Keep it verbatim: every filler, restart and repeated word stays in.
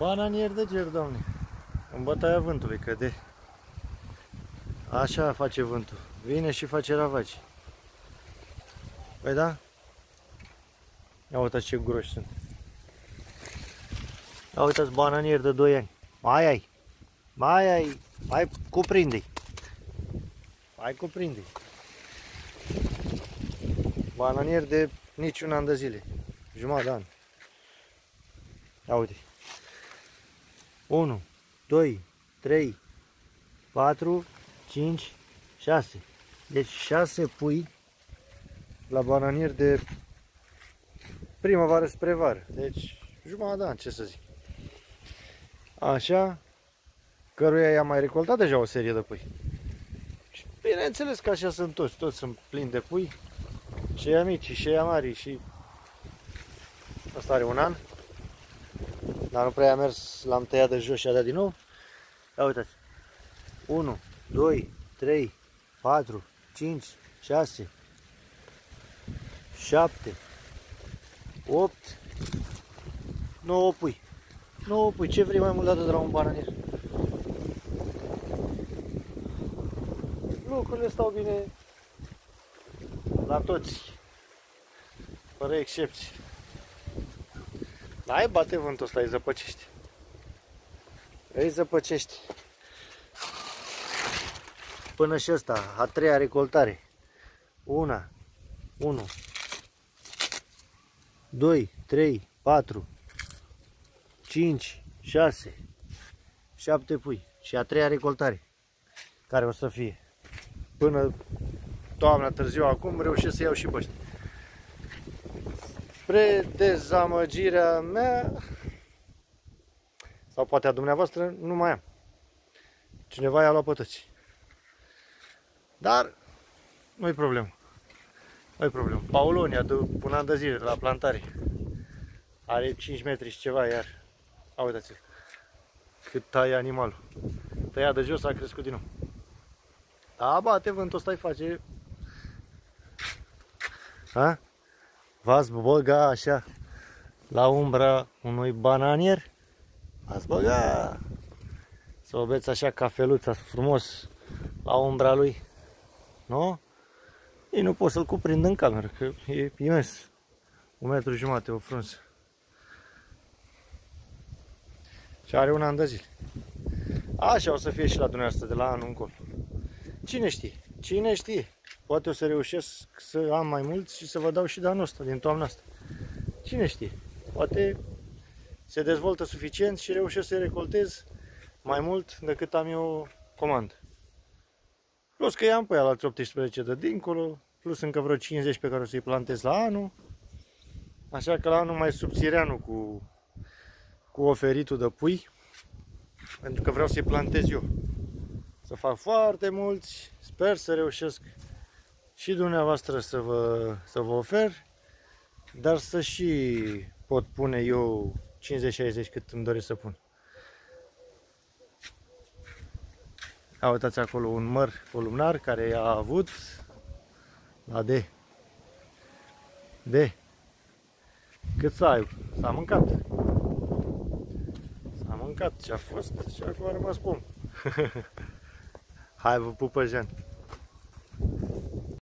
Bananier de ger, doamne. În bătaia vântului căde. Așa face vântul. Vine și face ravagi. Păi da? Ia uitați ce groși sunt. Ia uitați, bananier de doi ani. Mai ai. Mai ai. Mai cuprinde-i. Mai cuprinde-i. Bananier de niciun an de zile. Jumătate de an. Ia uite. unu, doi, trei, patru, cinci, șase. Deci șase pui la bananier de primăvară spre vară. Deci jumătate de an, ce să zic. Așa, căruia i-am mai recoltat deja o serie de pui. Și bineînțeles că așa sunt toți, toți sunt plini de pui. Și ea mici, și ea mari, și asta are un an. Dar nu prea a mers, l-am tăiat de jos și a dat din nou. Ia uitați. unu, doi, trei, patru, cinci, șase, șapte, opt, nouă pui. nouă pui. Ce vrei mai mult dată de la un bananier? Lucrurile stau bine la toți, fără excepție. Hai, bate vântul ăsta, îi zăpăcești. Îi zăpăcești. Până și ăsta, a treia recoltare. Una, unu, doi, trei, patru, cinci, șase, șapte pui. Și a treia recoltare, care o să fie până toamna târziu. Acum reușesc să iau și pe ăștia. Spre dezamăgirea mea, sau poate a dumneavoastră, nu mai am. Cineva i-a luat pe toți. Dar nu-i problemă. Nu-i problemă. Paulonia de un an de zile la plantare. Are cinci metri și ceva, iar a, uitați-l cât taie animalul. Tăia de jos, a crescut din nou. Da, bate vântul ăsta, îi face. Ha? V-ați băga așa la umbra unui bananier? V-ați băga să o beți așa cafeluța frumos la umbra lui, nu? Ei nu pot să-l cuprind în cameră, că e imens. Un metru jumate o frunză. Și are un an de zile. Așa o să fie și la dumneavoastră de la anul încolo. Cine știe? Cine știe? Poate o să reușesc să am mai mulți și să vă dau și de anul ăsta, din toamna asta. Cine știe? Poate se dezvoltă suficient și reușesc să-i recoltez mai mult decât am eu comandă. Plus că i-am pe aia la optsprezece de dincolo, plus încă vreo cincizeci pe care o să-i plantez la anul. Așa că la anul mai subțireanul cu, cu oferitul de pui, pentru că vreau să-i plantez eu. Să fac foarte mulți, sper să reușesc și dumneavoastră să vă, să vă ofer, dar să și pot pune eu cincizeci șaizeci cât îmi doresc să pun. A, uitați acolo un măr columnar care a avut la D. D. Cât să ai? S-a mâncat. S-a mâncat ce a fost și acum a rămas pom. Hai, vă pupă, Jean.